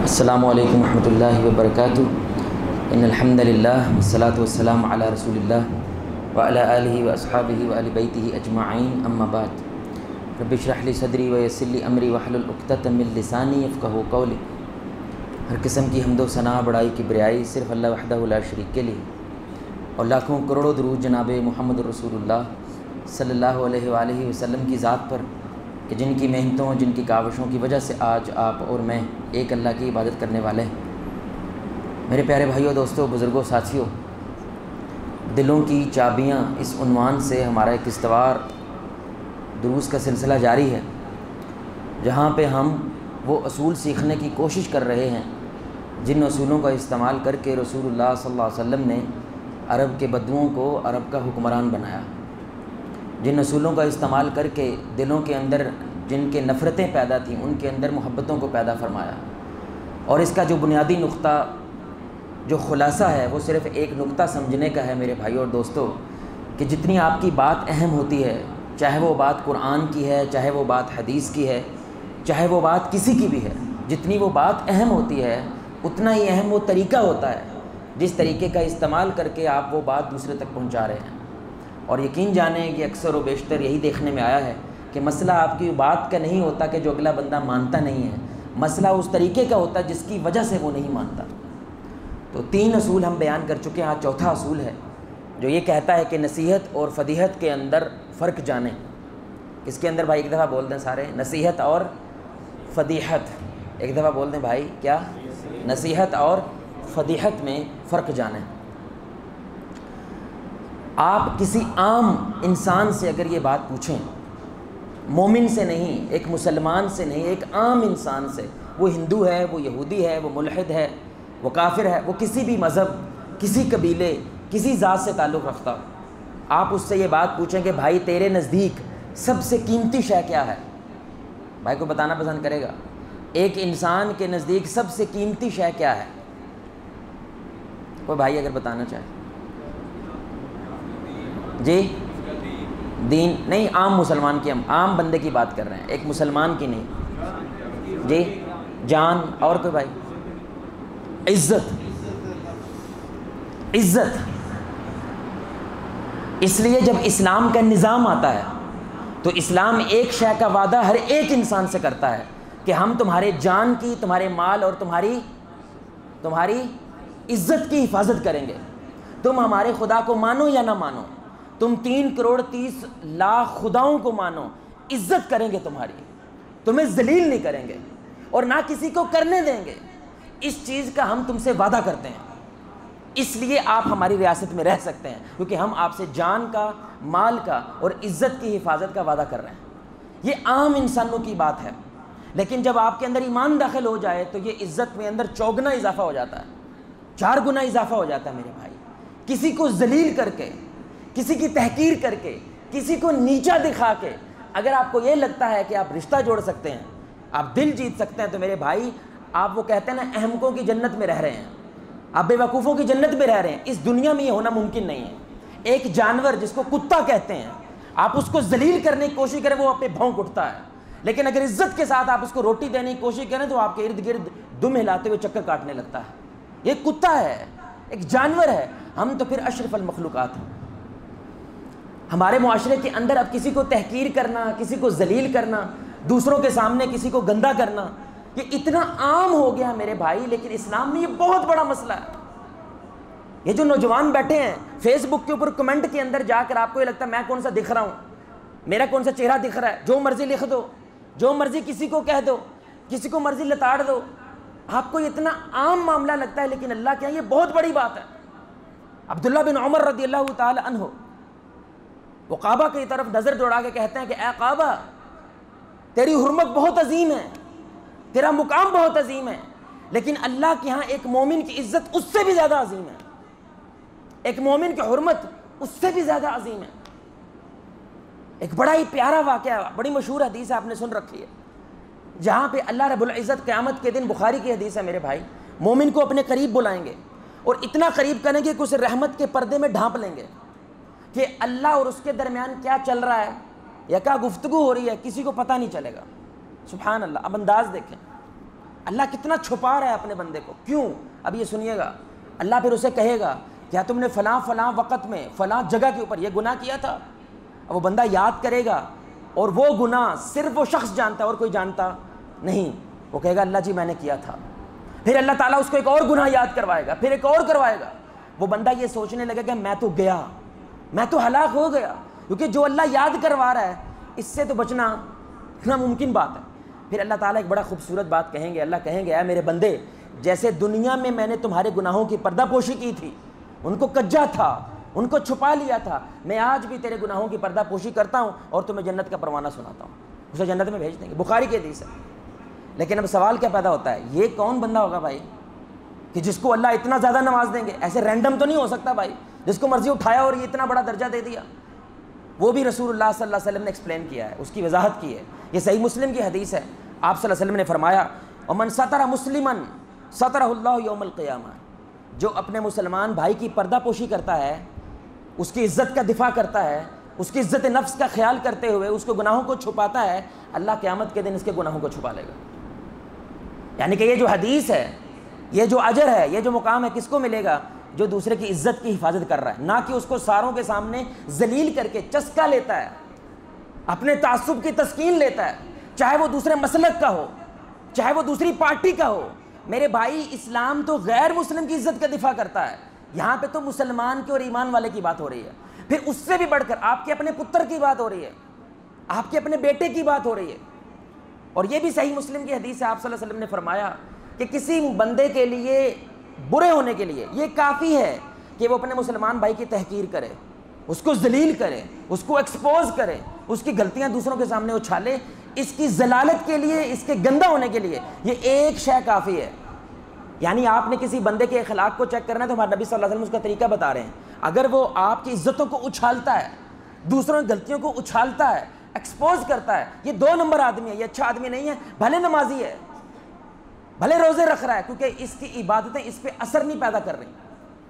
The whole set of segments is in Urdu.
السلام علیکم ورحمۃ اللہ وبرکاتہ۔ ان الحمد للہ والصلاۃ والسلام علی رسول اللہ وعلی آلہ واصحابہ وآل بیتہ اجمعین، اما بعد۔ رب اشرح لی صدری ویسر لی امری واحلل عقدۃ من لسانی یفقہوا قولی۔ ہر قسم کی حمد و ثنا، بڑائی کی بریائی صرف اللہ وحدہ لا شریک کے لیے، اور لاکھوں کروڑوں درود جناب محمد رسول اللہ صلی اللہ علیہ وآلہ وسلم کی ذات پر، کہ جن کی محنتوں، جن کی کاوشوں کی وجہ سے آج آپ اور میں ایک اللہ کی عبادت کرنے والے ہیں۔ میرے پیارے بھائیوں، دوستوں، بزرگوں، ساتھیوں، دلوں کی چابیاں، اس عنوان سے ہمارا ایک استوار دروس کا سلسلہ جاری ہے، جہاں پہ ہم وہ اصول سیکھنے کی کوشش کر رہے ہیں جن اصولوں کا استعمال کر کے رسول اللہ صلی اللہ علیہ وسلم نے عرب کے بدوؤں کو عرب کا حکمران بنایا، جن اصولوں کا استعمال کر کے دلوں کے اندر جن کے نفرتیں پیدا تھیں ان کے اندر محبتوں کو پیدا فرمایا۔ اور اس کا جو بنیادی نقطہ، جو خلاصہ ہے، وہ صرف ایک نقطہ سمجھنے کا ہے میرے بھائیوں اور دوستوں، کہ جتنی آپ کی بات اہم ہوتی ہے، چاہے وہ بات قرآن کی ہے، چاہے وہ بات حدیث کی ہے، چاہے وہ بات کسی کی بھی ہے، جتنی وہ بات اہم ہوتی ہے اتنا ہی اہم وہ طریقہ ہوتا ہے جس طریقے کا استعمال کر کے آپ وہ بات دوسرے تک پہنچا رہے ہیں۔ اور یقین جانیں کہ اکثر و بیشتر یہی دیکھنے میں آیا ہے کہ مسئلہ آپ کی بات کا نہیں ہوتا کہ جو اگلا بندہ مانتا نہیں ہے، مسئلہ اس طریقے کا ہوتا ہے جس کی وجہ سے وہ نہیں مانتا۔ تو 3 اصول ہم بیان کر چکے ہیں، آج چوتھا اصول ہے جو یہ کہتا ہے کہ نصیحت اور فضیحت کے اندر فرق جانیں۔ اس کے اندر بھائی ایک دفعہ بول دیں سارے، نصیحت اور فضیحت، ایک دفعہ بول دیں بھائی، کیا؟ نصیحت اور فضیحت میں فرق جانیں۔ آپ کسی عام انسان سے اگر یہ بات پوچھیں، مومن سے نہیں، ایک مسلمان سے نہیں، ایک عام انسان سے، وہ ہندو ہے، وہ یہودی ہے، وہ ملحد ہے، وہ کافر ہے، وہ کسی بھی مذہب، کسی قبیلے، کسی ذات سے تعلق رکھتا ہو، آپ اس سے یہ بات پوچھیں کہ بھائی تیرے نزدیک سب سے قیمتی شے کیا ہے؟ بھائی کو بتانا پسند کرے گا، ایک انسان کے نزدیک سب سے قیمتی شے کیا ہے؟ کوئی بھائی اگر بتانا چاہے۔ جی دین نہیں، عام مسلمان کی، ہم عام بندے کی بات کر رہے ہیں، ایک مسلمان کی نہیں۔ جی جان، اور کوئی بھائی؟ عزت، عزت۔ اس لیے جب اسلام کا نظام آتا ہے تو اسلام ایک شے کا وعدہ ہر ایک انسان سے کرتا ہے کہ ہم تمہارے جان کی، تمہارے مال اور تمہاری عزت کی حفاظت کریں گے۔ تم ہمارے خدا کو مانو یا نہ مانو، تم 3 کروڑ 30 لاکھ خداؤں کو مانو، عزت کریں گے تمہاری، تمہیں ذلیل نہیں کریں گے اور نہ کسی کو کرنے دیں گے۔ اس چیز کا ہم تم سے وعدہ کرتے ہیں، اس لیے آپ ہماری ریاست میں رہ سکتے ہیں، کیونکہ ہم آپ سے جان کا، مال کا اور عزت کی حفاظت کا وعدہ کر رہے ہیں۔ یہ عام انسانوں کی بات ہے، لیکن جب آپ کے اندر ایمان داخل ہو جائے تو یہ عزت میں اندر 4 گنا اضافہ ہو جاتا ہے، 4 گنا اضافہ ہو جاتا ہے میرے بھائی۔ کسی کو ذلیل کر کے، کسی کی تحقیر کر کے، کسی کو نیچا دکھا کے اگر آپ کو یہ لگتا ہے کہ آپ رشتہ جوڑ سکتے ہیں، آپ دل جیت سکتے ہیں، تو میرے بھائی آپ وہ کہتے ہیں نا، احمقوں کی جنت میں رہ رہے ہیں، آپ بے وقوفوں کی جنت میں رہ رہے ہیں۔ اس دنیا میں یہ ہونا ممکن نہیں ہے۔ ایک جانور جس کو کتا کہتے ہیں، آپ اس کو ذلیل کرنے کی کوشش کریں، وہ آپ پہ بھونک اٹھتا ہے، لیکن اگر عزت کے ساتھ آپ اس کو روٹی دینے کی کوشش کریں تو آپ کے ارد گرد دم ہلاتے ہوئے چکر کاٹنے لگتا ہے۔ یہ کتا ہے، ایک جانور ہے، ہم تو پھر اشرف المخلوقات ہیں۔ ہمارے معاشرے کے اندر اب کسی کو تحقیر کرنا، کسی کو ذلیل کرنا، دوسروں کے سامنے کسی کو گندا کرنا، یہ اتنا عام ہو گیا میرے بھائی، لیکن اسلام میں یہ بہت بڑا مسئلہ ہے۔ یہ جو نوجوان بیٹھے ہیں فیس بک کے اوپر کمنٹ کے اندر جا کر، آپ کو یہ لگتا ہے میں کون سا دکھ رہا ہوں، میرا کون سا چہرہ دکھ رہا ہے، جو مرضی لکھ دو، جو مرضی کسی کو کہہ دو، کسی کو مرضی لتاڑ دو، آپ کو اتنا عام معاملہ لگتا ہے، لیکن اللہ کے یہاں یہ بہت بڑی بات ہے۔ عبداللہ بن عمر رضی اللہ تعالی عنہ وہ کعبہ کی طرف نظر دوڑا کے کہتے ہیں کہ اے کعبہ، تیری حرمت بہت عظیم ہے، تیرا مقام بہت عظیم ہے، لیکن اللہ کے ہاں ایک مومن کی عزت اس سے بھی زیادہ عظیم ہے، ایک مومن کی حرمت اس سے بھی زیادہ عظیم ہے۔ ایک بڑا ہی پیارا واقعہ، بڑی مشہور حدیث آپ نے سن رکھی ہے، جہاں پہ اللہ رب العزت قیامت کے دن، بخاری کی حدیث ہے میرے بھائی، مومن کو اپنے قریب بلائیں گے اور اتنا قریب کریں گے کہ اسے رحمت کے پردے میں ڈھانپ لیں گے کہ اللہ اور اس کے درمیان کیا چل رہا ہے یا کیا گفتگو ہو رہی ہے کسی کو پتہ نہیں چلے گا۔ سبحان اللہ۔ اب انداز دیکھیں، اللہ کتنا چھپا رہا ہے اپنے بندے کو. کیوں؟ اب یہ سنیے گا. اللہ پھر اسے کہے گا کیا تم نے فلاں فلاں وقت میں فلاں جگہ کے اوپر یہ گناہ کیا تھا؟ اب وہ بندہ یاد کرے گا اور وہ گناہ صرف وہ شخص جانتا ہے اور کوئی جانتا نہیں. وہ کہے گا اللہ جی میں نے کیا تھا. پھر اللہ تعالیٰ اس کو ایک اور گناہ یاد کروائے گا, پھر ایک اور کروائے گا. وہ بندہ یہ سوچنے لگے کہ میں تو گیا, میں تو ہلاک ہو گیا, کیونکہ جو اللہ یاد کروا رہا ہے اس سے تو بچنا ناممکن بات ہے. پھر اللہ تعالیٰ ایک بڑا خوبصورت بات کہیں گے. اللہ کہیں گے اے میرے بندے, جیسے دنیا میں نے تمہارے گناہوں کی پردہ پوشی کی تھی, ان کو کجا تھا, ان کو چھپا لیا تھا, میں آج بھی تیرے گناہوں کی پردہ پوشی کرتا ہوں اور تمہیں جنت کا پروانہ سناتا ہوں. اسے جنت میں بھیج دیں گے. بخاری کی حدیث ہے. لیکن اب سوال کیا پیدا ہوتا ہے, یہ کون بندہ ہوگا بھائی کہ جس کو اللہ اتنا زیادہ نواز دیں گے؟ ایسے رینڈم تو نہیں ہو سکتا بھائی, جس کو مرضی اٹھایا اور یہ اتنا بڑا درجہ دے دیا. وہ بھی رسول اللہ صلی اللہ علیہ وسلم نے ایکسپلین کیا ہے, اس کی وضاحت کی ہے. یہ صحیح مسلم کی حدیث ہے. آپ صلی اللہ علیہ وسلم نے فرمایا ومن ستر مسلمن سترہ اللہ یوم القیامہ, جو اپنے مسلمان بھائی کی پردہ پوشی کرتا ہے, اس کی عزت کا دفاع کرتا ہے, اس کی عزت نفس کا خیال کرتے ہوئے اس کو گناہوں کو چھپاتا ہے, اللہ قیامت کے دن اس کے گناہوں کو چھپا لے گا. یعنی کہ یہ جو حدیث ہے, یہ جو اجر ہے, یہ جو مقام ہے, کس کو ملے گا؟ جو دوسرے کی عزت کی حفاظت کر رہا ہے, نہ کہ اس کو ساروں کے سامنے ذلیل کر کے چسکا لیتا ہے, اپنے تعصب کی تسکین لیتا ہے, چاہے وہ دوسرے مسلک کا ہو, چاہے وہ دوسری پارٹی کا ہو. میرے بھائی, اسلام تو غیر مسلم کی عزت کا دفاع کرتا ہے. یہاں پہ تو مسلمان کے اور ایمان والے کی بات ہو رہی ہے. پھر اس سے بھی بڑھ کر آپ کے اپنے پتر کی بات ہو رہی ہے, آپ کے اپنے بیٹے کی بات ہو رہی ہے. اور یہ بھی صحیح مسلم کی حدیث ہے. آپ صلی اللہ علیہ وسلم نے فرمایا کہ کسی بندے کے لیے برے ہونے کے لیے یہ کافی ہے کہ وہ اپنے مسلمان بھائی کی تحقیر کرے, اس کو ذلیل کرے, اس کو ایکسپوز کرے, اس کی غلطیاں دوسروں کے سامنے اچھالے. اس کی ضلالت کے لیے, اس کے گندہ ہونے کے لیے یہ ایک شے کافی ہے. یعنی آپ نے کسی بندے کے اخلاق کو چیک کرنا ہے تو ہمارے نبی صلی اللہ علیہ وسلم اس کا طریقہ بتا رہے ہیں. اگر وہ آپ کی عزتوں کو اچھالتا ہے, دوسروں کی غلطیوں کو اچھالتا ہے, ایکسپوز کرتا ہے, یہ 2 نمبر آدمی ہے, یہ اچھا آدمی نہیں ہے. بھلے نمازی ہے, بھلے روزے رکھ رہا ہے, کیونکہ اس کی عبادتیں اس پہ اثر نہیں پیدا کر رہی.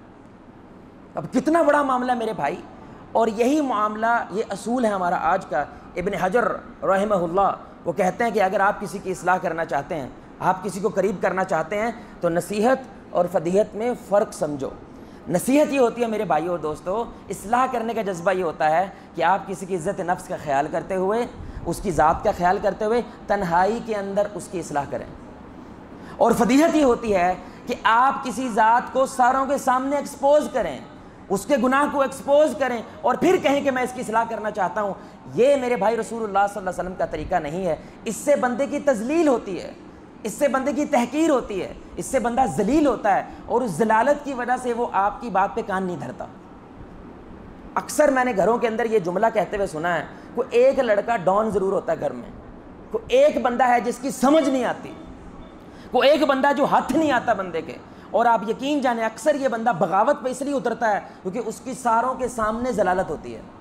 اب کتنا بڑا معاملہ ہے میرے بھائی. اور یہی معاملہ, یہ اصول ہے ہمارا آج کا. ابن حجر رحمہ اللہ وہ کہتے ہیں کہ اگر آپ کسی کی اصلاح کرنا چاہتے ہیں, آپ کسی کو قریب کرنا چاہتے ہیں, تو نصیحت اور فضیحت میں فرق سمجھو. نصیحت یہ ہوتی ہے میرے بھائیوں اور دوستو, اصلاح کرنے کا جذبہ یہ ہوتا ہے کہ آپ کسی کی عزت نفس کا خیال کرتے ہوئے, اس کی ذات کا خیال کرتے ہوئے تنہائی کے اندر اس کی اصلاح کریں. اور فضیحت یہ ہوتی ہے کہ آپ کسی ذات کو ساروں کے سامنے ایکسپوز کریں, اس کے گناہ کو ایکسپوز کریں اور پھر کہیں کہ میں اس کی اصلاح کرنا چاہتا ہوں. یہ میرے بھائی رسول اللہ صلی اللہ علیہ وسلم کا طریقہ نہیں ہے. اس سے بندے کی تذلیل ہوتی ہے, اس سے بندے کی تحقیر ہوتی ہے, اس سے بندہ ذلیل ہوتا ہے, اور اس ذلالت کی وجہ سے وہ آپ کی بات پہ کان نہیں دھرتا. اکثر میں نے گھروں کے اندر یہ جملہ کہتے ہوئے سنا ہے, کوئی ایک لڑکا ڈان ضرور ہوتا ہے گھر میں, کوئی ایک بندہ ہے جس کی سمجھ نہیں آتی, کوئی ایک بندہ جو ہاتھ نہیں آتا بندے کے. اور آپ یقین جانیں اکثر یہ بندہ بغاوت پہ اس لیے اترتا ہے کیونکہ اس کی ساروں کے سامنے ذلالت ہوتی ہے,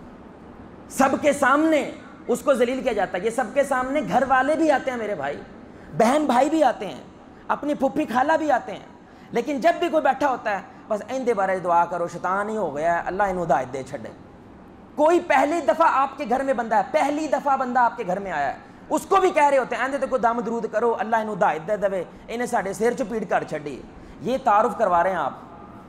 سب کے سامنے اس کو ذلیل کیا جاتا ہے. یہ سب کے سامنے گھر والے بھی آتے ہیں میرے بھائی, بہن بھائی بھی آتے ہیں, اپنی پھپھی خالہ بھی آتے ہیں, لیکن جب بھی کوئی بیٹھا ہوتا ہے بس اندے بارے دعا کرو, شیطان ہی ہو گیا ہے, اللہ انہوں ہدایت دے چھڑے. کوئی پہلی دفعہ آپ کے گھر میں بندہ ہے, پہلی دفعہ بندہ آپ کے گھر میں آیا ہے, اس کو بھی کہہ رہے ہوتے ہیں اندے تو کوئی دم درود کرو, اللہ انہوں ہدایت دے دے, انہیں ساڑھے سیر چپیٹ کر چھڑی. یہ تعارف کروا رہے ہیں آپ.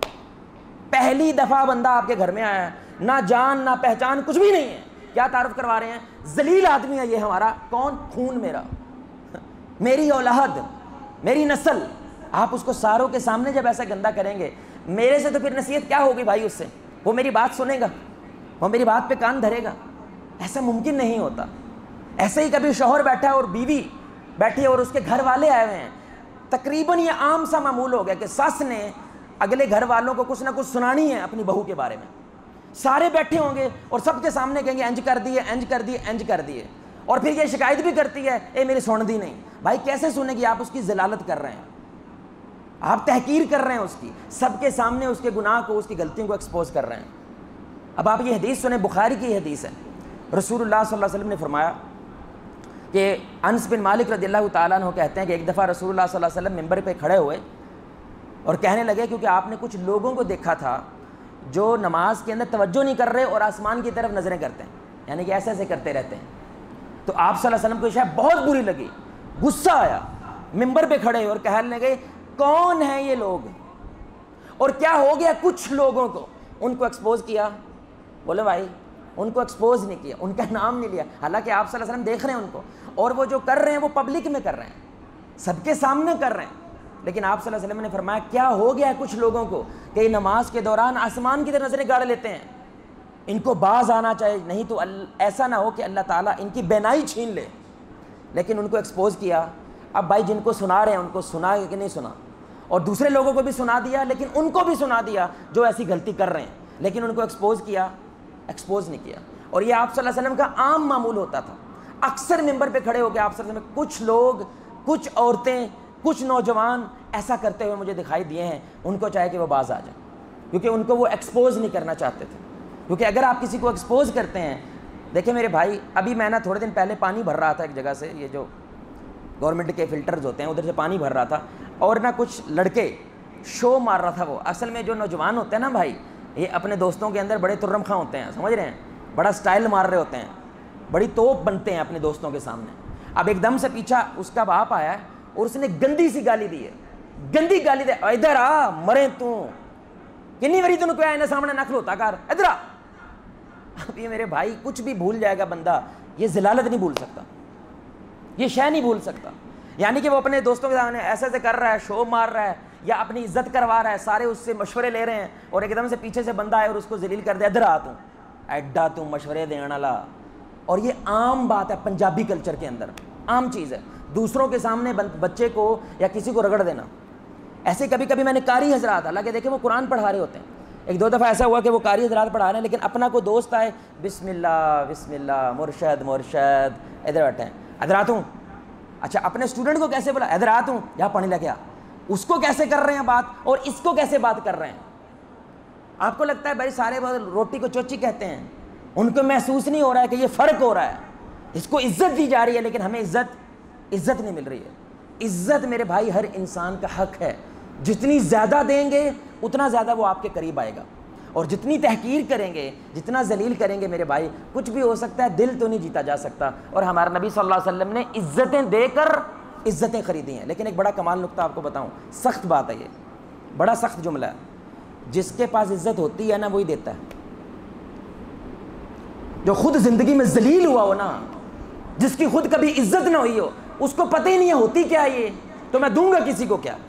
پہلی دفعہ بندہ آپ کے گھر میں آیا ہے, نہ جان نہ پہچان کچھ بھی نہیں ہے, کیا تعارف کروا رہے ہیں؟ ذلیل آدمی ہے یہ ہمارا. کون؟ خون میرا, میری اولاد, میری نسل. آپ اس کو ساروں کے سامنے جب ایسا گندا کریں گے, میرے سے تو پھر نصیحت کیا ہوگی بھائی اس سے؟ وہ میری بات سنے گا, وہ میری بات پہ کان دھرے گا؟ ایسا ممکن نہیں ہوتا. ایسے ہی کبھی شوہر بیٹھا ہے اور بیوی بیٹھی ہے اور اس کے گھر والے آئے ہوئے ہیں, تقریباً یہ عام سا معمول ہو گیا کہ ساس نے اگلے گھر والوں کو کچھ نہ کچھ سنانی ہے اپنی بہو کے بارے میں. سارے بیٹھے ہوں گے اور سب کے سامنے کہیں گے انج کر دیے, انج کر دیے, انج کر دیے, اور پھر یہ شکایت بھی کرتی ہے اے میری سن دی نہیں. بھائی کیسے سنے گی؟ آپ اس کی ذلالت کر رہے ہیں, آپ تحقیر کر رہے ہیں اس کی, سب کے سامنے اس کے گناہ کو, اس کی غلطیوں کو ایکسپوز کر رہے ہیں. اب آپ یہ حدیث سنیں, بخاری کی حدیث ہے. رسول اللہ صلی اللہ علیہ وسلم نے فرمایا کہ انس بن مالک رضی اللہ تعالیٰ عنہ کہتے ہیں کہ ایک دفعہ رسول اللہ صلی اللہ علیہ وسلم ممبر پہ کھڑے ہوئے اور کہنے لگے, کیونکہ آپ نے کچھ لوگوں کو دیکھا تھا جو نماز کے اندر توجہ نہیں کر رہے اور آسمان کی طرف نظریں کرتے ہیں, یعنی کہ ایسے ایسے کرتے رہتے ہیں. تو آپ صلی اللہ علیہ وسلم کو یہ شاید بہت بری لگی, غصہ آیا, ممبر پہ کھڑے اور کہنے لگے کون ہیں یہ لوگ اور کیا ہو گیا کچھ لوگوں کو. ان کو ایکسپوز کیا. بولے بھائی ان کو ایکسپوز نہیں کیا, ان کا نام نہیں لیا, حالانکہ آپ صلی اللہ علیہ وسلم دیکھ رہے ہیں ان کو, اور وہ جو کر رہے ہیں وہ پبلک میں کر رہے ہیں, سب کے سامنے کر رہے ہیں. لیکن آپ صلی اللہ علیہ وسلم نے فرمایا کیا ہو گیا کچھ لوگوں کو کہ یہ نماز کے دوران آسمان کی طرف نظریں گاڑ لیتے ہیں, ان کو باز آنا چاہیے, نہیں تو ایسا نہ ہو کہ اللہ تعالیٰ ان کی بینائی چھین لے. لیکن ان کو ایکسپوز کیا. اب بھائی جن کو سنا رہے ہیں ان کو سنا کہ نہیں سنا, اور دوسرے لوگوں کو بھی سنا دیا, لیکن ان کو بھی سنا دیا جو ایسی غلطی کر رہے ہیں, لیکن ان کو ایکسپوز کیا, ایکسپوز نہیں کیا. اور یہ آپ صلی اللہ علیہ وسلم کا عام معمول ہوتا تھا. اکثر ممبر پہ کھڑے ہو کے آپ صلی اللہ علیہ وسلم کچھ لوگ, کچھ عورتیں, کچھ نوجوان ایسا کرتے ہوئے مجھے دکھائی دیے ہیں. ان کو چاہے کہ وہ باز آ جائیں, کیونکہ ان کو وہ ایکسپوز نہیں کرنا چاہتے تھے. کیونکہ اگر آپ کسی کو ایکسپوز کرتے ہیں, دیکھیں میرے بھائی, ابھی میں نا تھوڑے دن پہلے پانی بھر رہا تھا ایک جگہ سے, یہ جو گورنمنٹ کے فلٹرز ہوتے ہیں ادھر سے پانی بھر رہا تھا, اور نا کچھ لڑکے شو مار رہا تھا. وہ اصل میں جو نوجوان ہوتے ہیں نا بھائی, یہ اپنے دوستوں کے اندر بڑے ترم خواں ہوتے ہیں, سمجھ رہے ہیں, بڑا سٹائل مار رہے ہوتے ہیں, بڑی توپ بنتے ہیں اپنے دوستوں کے سامنے. اب ایک دم سے پیچھا اس کا باپ آیا اور اس نے گندی سی گالی دی ہے, گندی گالی دے, ادھر آ مرے تو کنی وری تن کو آئے سامنے نہ کھلوتا کر, ادھر آ. اب یہ میرے بھائی کچھ بھی بھول جائے گا بندہ, یہ ذلالت نہیں بھول سکتا, یہ شے نہیں بھول سکتا. یعنی کہ وہ اپنے دوستوں کے سامنے ایسے ایسے کر رہا ہے, شو مار رہا ہے, یا اپنی عزت کروا رہا ہے, سارے اس سے مشورے لے رہے ہیں, اور ایک دم سے پیچھے سے بندہ آئے اور اس کو ذلیل کر دے, ادھر آ تو ایڈا تو مشورے دینے والا. اور یہ عام بات ہے پنجابی کلچر کے اندر, عام چیز ہے دوسروں کے سامنے بچے کو یا کسی کو رگڑ دینا. ایسے کبھی کبھی میں نے قاری حضرات, حالانکہ دیکھیں وہ قرآن پڑھا رہے ہوتے ہیں, ایک دو دفعہ ایسا ہوا کہ وہ قاری حضرات پڑھا رہے ہیں, لیکن اپنا کوئی دوست آئے, بسم اللہ مرشد مرشد, ادھر بیٹھے ہیں, ادھر آتا ہوں. اچھا اپنے اسٹوڈنٹ کو کیسے بولا, ادھر آتا ہوں, یہاں پانی لے کے آ. اس کو کیسے کر رہے ہیں بات, اور اس کو کیسے بات کر رہے ہیں. آپ کو لگتا ہے بھائی سارے روٹی کو چوچی کہتے ہیں, ان کو محسوس نہیں ہو رہا ہے کہ یہ فرق ہو رہا ہے. اس کو عزت دی جا رہی ہے, لیکن ہمیں عزت نہیں مل رہی ہے. عزت میرے بھائی ہر انسان کا حق ہے, جتنی زیادہ دیں گے اتنا زیادہ وہ آپ کے قریب آئے گا, اور جتنی تحقیر کریں گے, جتنا ذلیل کریں گے میرے بھائی, کچھ بھی ہو سکتا ہے, دل تو نہیں جیتا جا سکتا. اور ہمارے نبی صلی اللہ علیہ وسلم نے عزتیں دے کر عزتیں خریدی ہیں. لیکن ایک بڑا کمال نقطہ آپ کو بتاؤں, سخت بات ہے یہ, بڑا سخت جملہ ہے, جس کے پاس عزت ہوتی ہے نا وہی دیتا ہے. جو خود زندگی میں ذلیل ہوا ہو نا, جس کی خود کبھی عزت نہ ہوئی ہو, اس کو پتہ ہی نہیں ہے ہوتی کیا یہ, تو میں دوں گا کسی کو کیا.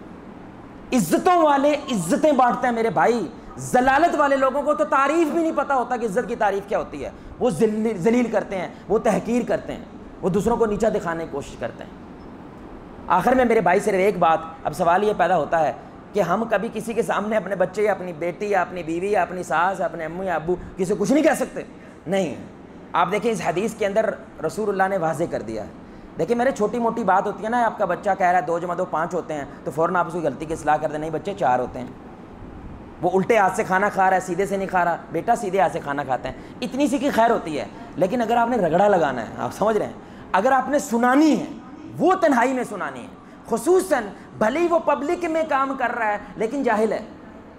عزتوں والے عزتیں بانٹتے ہیں میرے بھائی, ذلالت والے لوگوں کو تو تعریف بھی نہیں پتہ ہوتا کہ عزت کی تعریف کیا ہوتی ہے. وہ ذلیل کرتے ہیں, وہ تحقیر کرتے ہیں, وہ دوسروں کو نیچا دکھانے کی کوشش کرتے ہیں. آخر میں میرے بھائی صرف ایک بات, اب سوال یہ پیدا ہوتا ہے کہ ہم کبھی کسی کے سامنے اپنے بچے یا اپنی بیٹی یا اپنی بیوی یا اپنی ساس یا اپنے امو یا ابو کسی کو کچھ نہیں کہہ سکتے. نہیں, آپ دیکھیں اس حدیث کے اندر رسول اللہ نے واضح کر دیا ہے. دیکھیں میرے چھوٹی موٹی بات ہوتی ہے نا, آپ کا بچہ کہہ رہا ہے 2 + 2 = 5 ہوتے ہیں, تو فوراً آپ اس کی غلطی کی اصلاح کر دیں, نہیں بچے 4 ہوتے ہیں. وہ الٹے ہاتھ سے کھانا کھا رہا ہے, سیدھے سے نہیں کھا رہا, بیٹا سیدھے ہاتھ سے کھانا کھاتے ہیں. اتنی سی کی خیر ہوتی ہے. لیکن اگر آپ نے رگڑا لگانا ہے, آپ سمجھ رہے ہیں, اگر آپ نے سنانی ہے, وہ تنہائی میں سنانی ہے, خصوصاً بھلے ہی وہ پبلک میں کام کر رہا ہے لیکن جاہل ہے,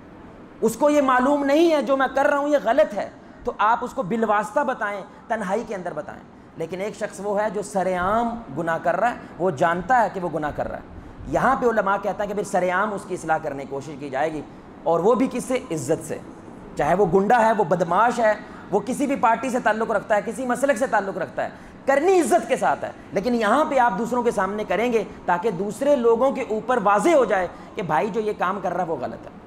اس کو یہ معلوم نہیں ہے جو میں کر رہا ہوں یہ غلط ہے, تو آپ اس کو بالواسطہ بتائیں, تنہائی کے اندر بتائیں. لیکن ایک شخص وہ ہے جو سر عام گناہ کر رہا ہے, وہ جانتا ہے کہ وہ گناہ کر رہا ہے. یہاں پہ علماء کہتا ہے کہ پھر سر عام اس کی اصلاح کرنے کی کوشش کی جائے گی, اور وہ بھی کس سے, عزت سے. چاہے وہ گنڈا ہے, وہ بدماش ہے, وہ کسی بھی پارٹی سے تعلق رکھتا ہے, کسی مسلک سے تعلق رکھتا ہے, کرنی عزت کے ساتھ ہے. لیکن یہاں پہ آپ دوسروں کے سامنے کریں گے تاکہ دوسرے لوگوں کے اوپر واضح ہو جائے کہ بھائی جو یہ کام کر رہا ہے وہ غلط ہے.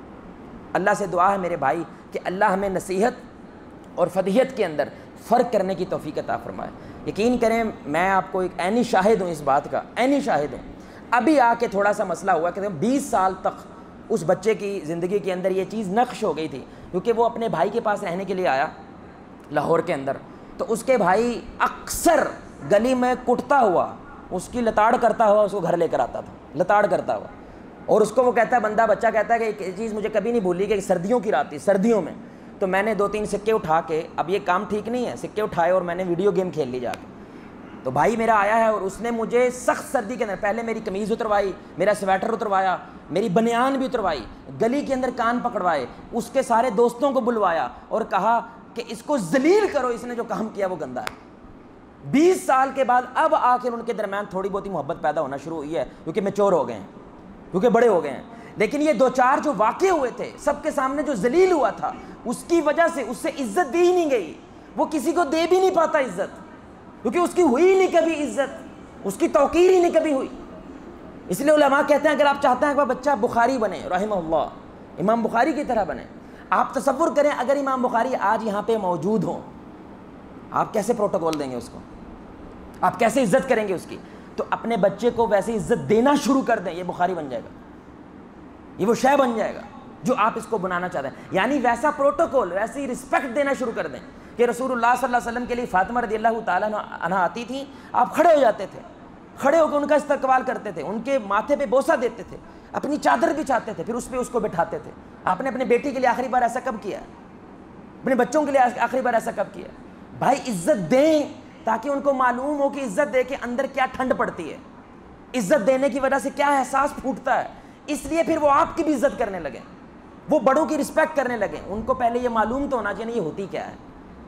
اللہ سے دعا ہے میرے بھائی کہ اللہ ہمیں نصیحت اور فضیحت کے اندر فرق کرنے کی توفیق عطا فرمائے. یقین کریں میں آپ کو ایک عینی شاہد ہوں اس بات کا, عینی شاہد ہوں. ابھی آ کے تھوڑا سا مسئلہ ہوا کہ 20 سال تک اس بچے کی زندگی کے اندر یہ چیز نقش ہو گئی تھی, کیونکہ وہ اپنے بھائی کے پاس رہنے کے لیے آیا لاہور کے اندر. تو اس کے بھائی اکثر گلی میں کٹتا ہوا, اس کی لتاڑ کرتا ہوا اس کو گھر لے کر آتا تھا, لتاڑ کرتا ہوا. اور اس کو وہ کہتا ہے, بندہ بچہ کہتا ہے کہ یہ چیز مجھے کبھی نہیں بھولی کہ سردیوں کی رات تھی, سردیوں میں, تو میں نے 2-3 سکے اٹھا کے, اب یہ کام ٹھیک نہیں ہے, سکے اٹھائے اور میں نے ویڈیو گیم کھیل لی جا کے. تو بھائی میرا آیا ہے اور اس نے مجھے سخت سردی کے اندر پہلے میری قمیض اتروائی, میرا سویٹر اتروایا, میری بنیان بھی اتروائی, گلی کے اندر کان پکڑوائے, اس کے سارے دوستوں کو بلوایا اور کہا کہ اس کو ذلیل کرو, اس نے جو کام کیا وہ گندا ہے. 20 سال کے بعد اب آ کے ان کے درمیان تھوڑی بہت محبت پیدا ہونا شروع ہوئی ہے، کیونکہ میچور ہو گئے ہیں، کیونکہ بڑے ہو گئے ہیں. لیکن یہ 2-4 جو واقع ہوئے تھے، سب کے سامنے جو ذلیل ہوا تھا، اس کی وجہ سے اس سے عزت دی ہی نہیں گئی. وہ کسی کو دے بھی نہیں پاتا عزت، کیونکہ اس کی ہوئی نہیں کبھی عزت، اس کی توقیر ہی نہیں کبھی ہوئی. اس لیے علماء کہتے ہیں اگر آپ چاہتے ہیں کہ بچہ بخاری بنے رحمہ اللہ، امام بخاری کی طرح بنے، آپ تصور کریں اگر امام بخاری آج یہاں پہ موجود ہوں، آپ کیسے پروٹوکول دیں گے اس کو؟ آپ کیسے عزت کریں گے اس کی؟ تو اپنے بچے کو ویسے عزت دینا شروع کر دیں، یہ بخاری بن جائے گا، یہ وہ شے بن جائے گا جو آپ اس کو بنانا چاہتے ہیں. یعنی ویسا پروٹوکول، ویسی رسپیکٹ دینا شروع کر دیں کہ رسول اللہ صلی اللہ علیہ وسلم کے لیے فاطمہ رضی اللہ تعالیٰ عنہا آتی تھی، آپ کھڑے ہو جاتے تھے، کھڑے ہو کے ان کا استقبال کرتے تھے، ان کے ماتھے پہ بوسہ دیتے تھے، اپنی چادر بچھاتے تھے، پھر اس پہ اس کو بٹھاتے تھے. آپ نے اپنے بیٹی کے لیے آخری بار ایسا کب کیا ہے؟ اپنے بچوں کے لیے آخری بار ایسا کب کیا ہے؟ بھائی عزت دیں تاکہ ان کو معلوم ہو کہ عزت دے کے اندر کیا ٹھنڈ پڑتی ہے، عزت دینے کی وجہ سے کیا احساس پھوٹتا ہے. اس لیے پھر وہ آپ کی بھی عزت کرنے لگیں، وہ بڑوں کی رسپیکٹ کرنے لگیں. ان کو پہلے یہ معلوم تو ہونا چاہیے یہ ہوتی کیا ہے،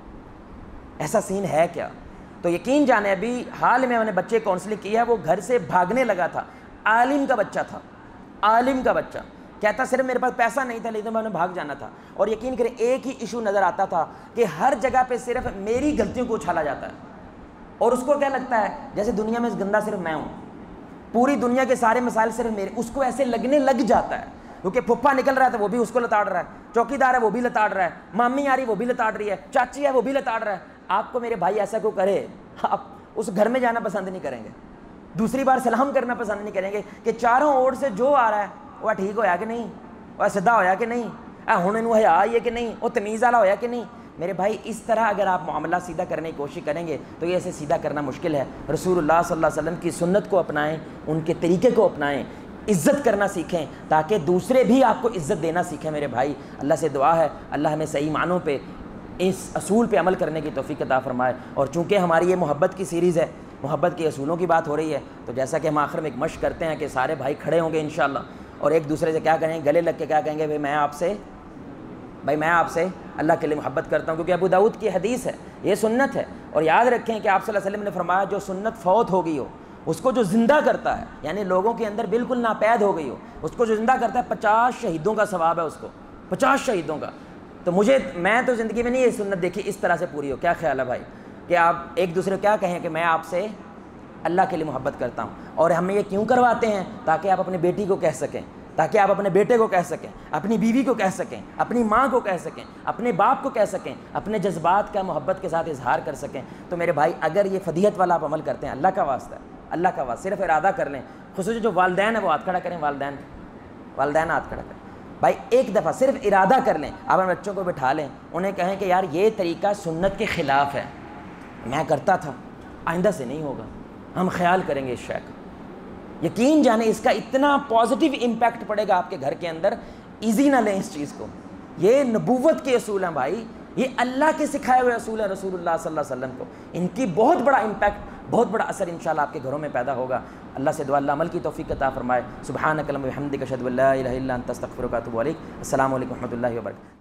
ایسا سین ہے کیا. تو یقین جانے ابھی حال میں نے بچے کاؤنسلنگ کی ہے، وہ گھر سے بھاگنے لگا تھا، عالم کا بچہ تھا، عالم کا بچہ کہتا صرف میرے پاس پیسہ نہیں تھا لیکن میں نے بھاگ جانا تھا. اور یقین کریں ایک ہی ایشو نظر آتا تھا کہ ہر جگہ پہ صرف میری غلطیوں کو اچھالا جاتا ہے، اور اس کو کیا لگتا ہے جیسے دنیا میں گندا صرف میں ہوں، پوری دنیا کے سارے مسائل صرف میرے. اس کو ایسے لگنے لگ جاتا ہے کیونکہ پھپھا نکل رہا ہے تو وہ بھی اس کو لتاڑ رہا ہے، چوکی دار ہے وہ بھی لتاڑ رہا ہے، مامی آ رہی وہ بھی لتاڑ رہی ہے، چاچی ہے وہ بھی لتاڑ رہا ہے. آپ کو میرے بھائی ایسا کیوں کرے، آپ اس گھر میں جانا پسند نہیں کریں گے، دوسری بار سلام کرنا پسند نہیں کریں گے کہ چاروں اور سے جو آ رہا ہے وہ ٹھیک ہویا کہ نہیں، وہ سیدھا ہویا کہ نہیں، ہن انہوں حیا آئی ہے کہ نہیں، وہ تمیز والا ہویا کہ نہیں. میرے بھائی اس طرح اگر آپ معاملہ سیدھا کرنے کی کوشش کریں گے تو یہ ایسے سیدھا کرنا مشکل ہے. رسول اللہ صلی اللہ علیہ وسلم کی سنت کو اپنائیں، ان کے طریقے کو اپنائیں، عزت کرنا سیکھیں تاکہ دوسرے بھی آپ کو عزت دینا سیکھیں. میرے بھائی اللہ سے دعا ہے اللہ ہمیں صحیح معنوں پہ اس اصول پہ عمل کرنے کی توفیق عطا فرمائے. اور چونکہ ہماری یہ محبت کی سیریز ہے، محبت کے اصولوں کی بات ہو رہی ہے، تو جیسا کہ ہم آخر میں ایک مشق کرتے ہیں کہ سارے بھائی کھڑے ہوں گے انشاءاللہ اور ایک دوسرے سے کیا کہیں گے، گلے لگ کے کیا کہیں گے، میں آپ سے اللہ کے لیے محبت کرتا ہوں. کیونکہ ابو داؤد کی حدیث ہے، یہ سنت ہے. اور یاد رکھیں کہ آپ صلی اللہ علیہ وسلم نے فرمایا جو سنت فوت ہو گئی ہو اس کو جو زندہ کرتا ہے، یعنی لوگوں کے اندر بالکل ناپید ہو گئی ہو، اس کو جو زندہ کرتا ہے 50 شہیدوں کا ثواب ہے، اس کو 50 شہیدوں کا. تو میں تو زندگی میں نہیں یہ سنت دیکھی اس طرح سے پوری ہو. کیا خیال ہے بھائی کہ آپ ایک دوسرے کو کیا کہیں کہ میں آپ سے اللہ کے لیے محبت کرتا ہوں. اور ہمیں یہ کیوں کرواتے ہیں؟ تاکہ آپ اپنی بیٹی کو کہہ سکیں، تاکہ آپ اپنے بیٹے کو کہہ سکیں، اپنی بیوی کو کہہ سکیں، اپنی ماں کو کہہ سکیں، اپنے باپ کو کہہ سکیں، اپنے جذبات کا محبت کے ساتھ اظہار کر سکیں. تو میرے بھائی اگر یہ فضیلت والا آپ عمل کرتے ہیں، اللہ کا واسطہ ہے، اللہ کا واسطہ، صرف ارادہ کر لیں. خصوصاً جو والدین ہیں وہ ہاتھ کھڑا کریں، والدین ہاتھ کھڑا کریں. بھائی ایک دفعہ صرف ارادہ کر لیں، آپ اپنے بچوں کو بٹھا لیں، انہیں کہیں کہ یار یہ طریقہ سنت کے خلاف ہے، میں کرتا تھا آئندہ سے نہیں ہوگا، ہم خیال کریں گے اس شے کا. یقین جانے اس کا اتنا پازیٹیو امپیکٹ پڑے گا آپ کے گھر کے اندر. ایزی نہ لیں اس چیز کو، یہ نبوت کے اصول ہیں بھائی، یہ اللہ کے سکھائے ہوئے اصول ہیں رسول اللہ صلی اللہ علیہ وسلم کو. ان کی بہت بڑا امپیکٹ، بہت بڑا اثر انشاءاللہ آپ کے گھروں میں پیدا ہوگا. اللہ سے دعا اللہ عمل کی توفیق عطا فرمائے. سبحانک اللہم و بحمدک اشہد ان لا الہ الا انت استغفرک و اتوب الیک. السلام علیکم و رحمۃ اللہ وبرکاتہ.